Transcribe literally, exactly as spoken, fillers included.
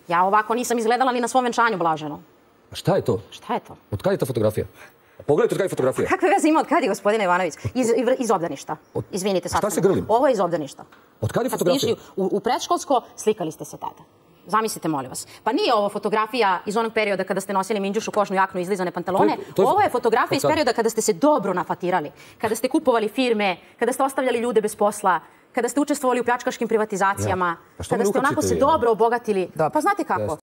Ja ovako nisam izgledala ni na svom venčanju blaženo. A šta je to? Šta je to? Od kada je ta fotografija? Pogledajte od kada je fotografija. Kakve veze ima od kada je, gospodine Ivanović? Iz, iz obdaništa. Izvinite, sad. Šta se grlim? Ovo je iz obdaništa. Od kada je Kad ste fotografija? išli u, u predškolsko, slikali ste se tada. Zamislite, molim vas. Pa nije ovo fotografija iz onog perioda kada ste nosili minđušu, košnu jaknu i izlizane pantalone. To je- to je- Ovo je fotografija iz Od kada? perioda kada ste se dobro nafatirali. Kada ste kupovali firme, kada ste ostavljali ljude bez posla, kada ste učestvovali u pljačkaškim privatizacijama, Ja. Pa što kada me ste onako ukačite se vi? dobro obogatili. Dobro. Pa znate kako?